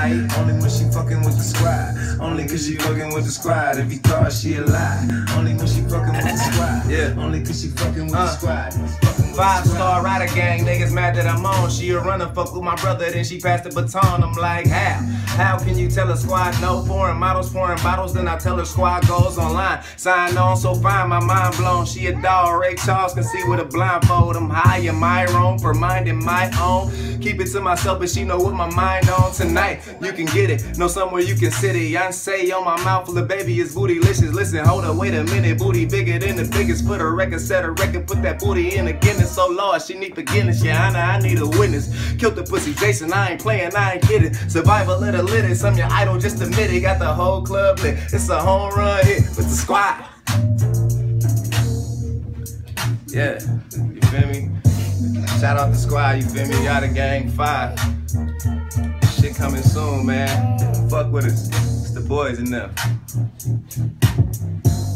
lie. Only when she fucking with the squad. Only cause she fucking with the squad. If you thought she a lie. Only when she fucking with the squad. Yeah. Only cause she fucking with the squad. 5-star rider gang, niggas mad that I'm on. She a runner, fuck with my brother, then she passed the baton. I'm like, how can you tell a squad no? Pouring models, pouring bottles, then I tell her squad goes online. Sign on, so fine, my mind blown. She a doll, Ray Charles can see with a blindfold. I'm high, am I wrong for minding my own? Keep it to myself, but she know what my mind on tonight. You can get it, know somewhere you can sit it. Beyonce on my mouth full of baby is bootylicious. Listen, hold up, wait a minute, booty bigger than the biggest. Put a record, set a record, put that booty in again. It's so large, she need forgiveness. Yeah, I need a witness. Killed the pussy, Jason, I ain't playing, I ain't kidding. Survival of the littest, I'm your idol, just admit it. Got the whole club lit, it's a home run hit with the squad. Yeah, you feel me? Shout out the squad, you feel me? Y'all the gang 5. Shit coming soon, man. Fuck with us. It's the boys and them.